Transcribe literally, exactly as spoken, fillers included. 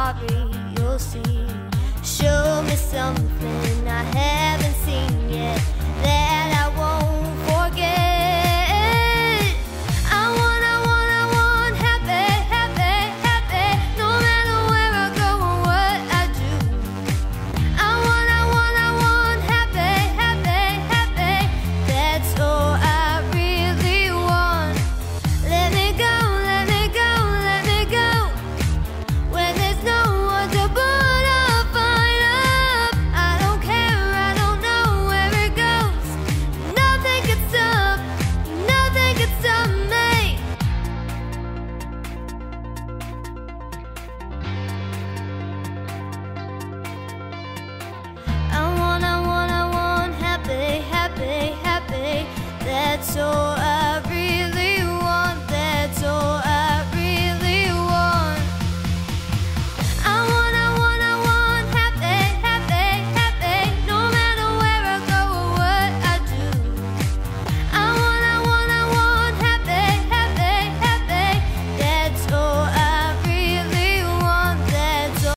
sorry, you'll see. Show me something I haven't seen yet that I won't forget. I want, I want, I want happy, happy, happy, no matter where I go or what I do. I want, I want, I want happy, happy, happy, that's all I really want. Let me go, let me go, let me go, when there's no one to put a fight up. I don't care, I don't know where it goes. Nothing can stop, nothing can stop me. I want, I want, I want happy, happy, happy, that's all